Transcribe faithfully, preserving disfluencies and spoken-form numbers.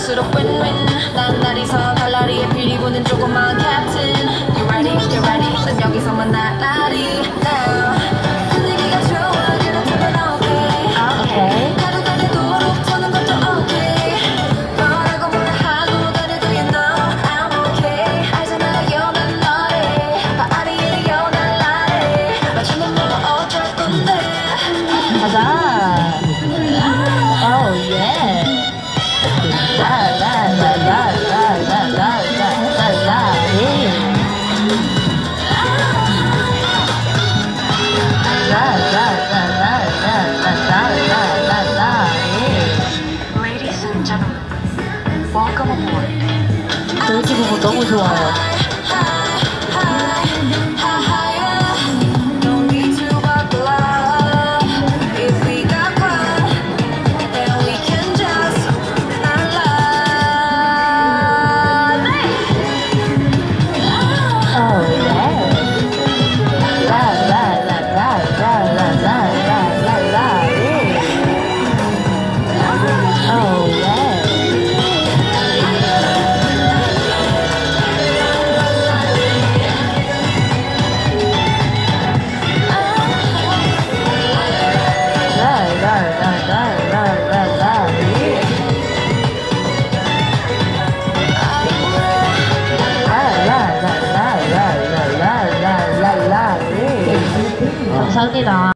갈수록 win-win 난 날이서 달라리에 피리고는 조그만 캡틴 You ready? You ready? 난 여기서만 날라리 now 분위기가 좋아 그냥 두면 okay Okay. 하루가 되도록 터는 것도 okay 뭐라고 뭐라 하고 다녀도 you know I'm okay 알잖아요 난 너래 파리에요 날라래 맞추면 뭐 어쩔 건데 가자. Oh yeah. La la la la la la la la la la. La la la la la la la la la la. Ladies and gentlemen, welcome aboard. 돌기 부분 너무 좋아요. No need to buckle up. If we got fun, then we can just la Oh yeah. La la la la la la la la la la. Oh yeah. La la la la la la la. La la la la la la la la la. 감사합니다.